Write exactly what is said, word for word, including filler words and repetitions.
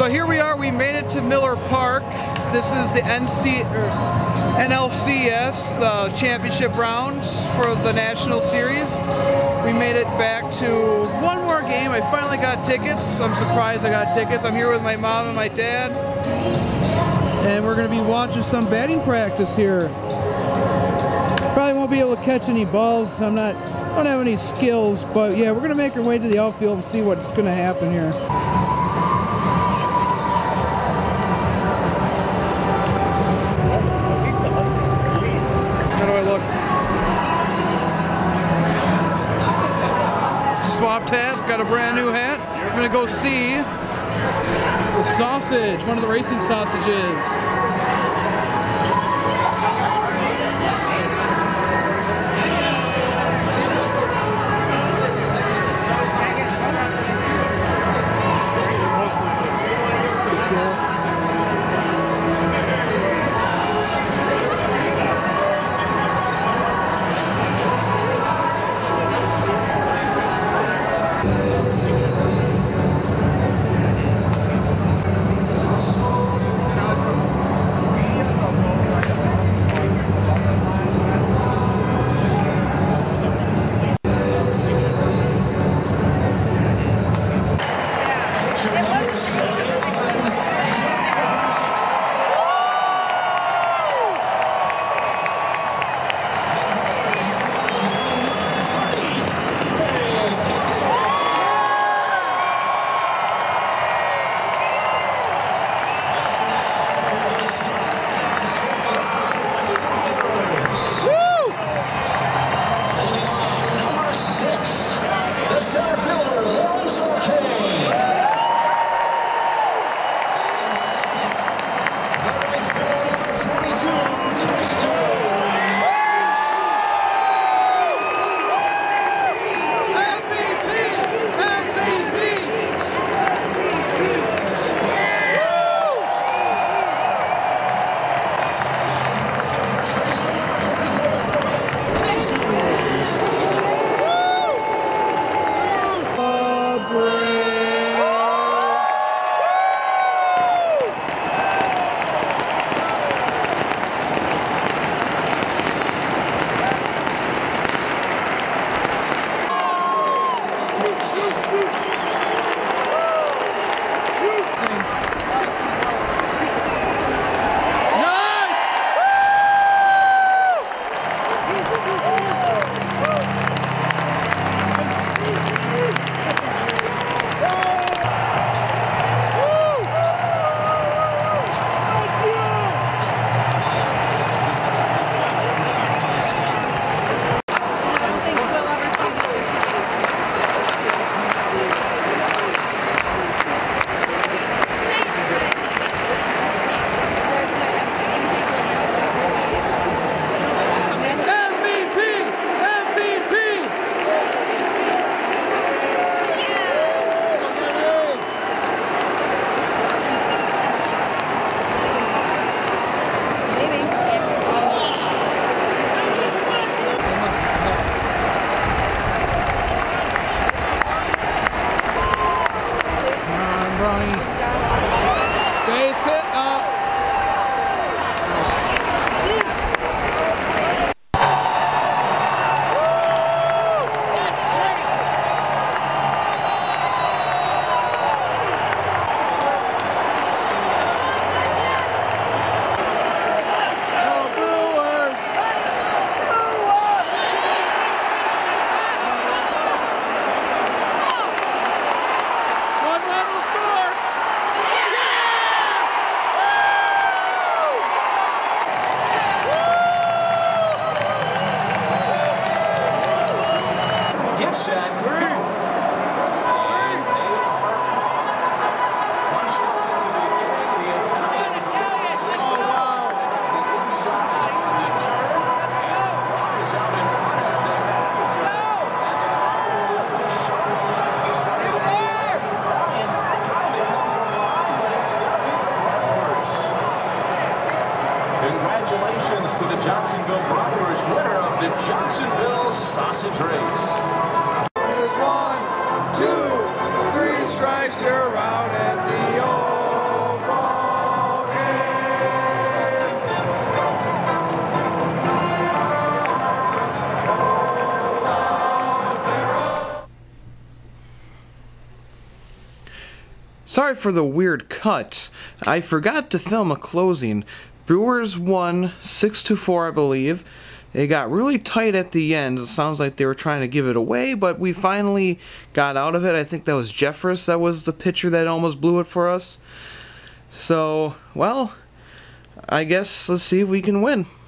So here we are, we made it to Miller Park. This is the N C, or N L C S, the championship rounds for the National Series. We made it back to one more game. I finally got tickets. I'm surprised I got tickets. I'm here with my mom and my dad. And we're going to be watching some batting practice here. Probably won't be able to catch any balls. I'm not, don't have any skills, but yeah, we're going to make our way to the outfield and see what's going to happen here. How do I look? Swapped hats, got a brand new hat. I'm going to go see the sausage, one of the racing sausages. Congratulations to the Johnsonville Brewers, winner of the Johnsonville Sausage Race. There's one, two, three strikes, you're out at the old. sorry for the weird cuts. I forgot to film a closing. Brewers won six to four, I believe. It got really tight at the end. It sounds like they were trying to give it away, but we finally got out of it. I think that was Jeffress that was the pitcher that almost blew it for us. So, well, I guess let's see if we can win.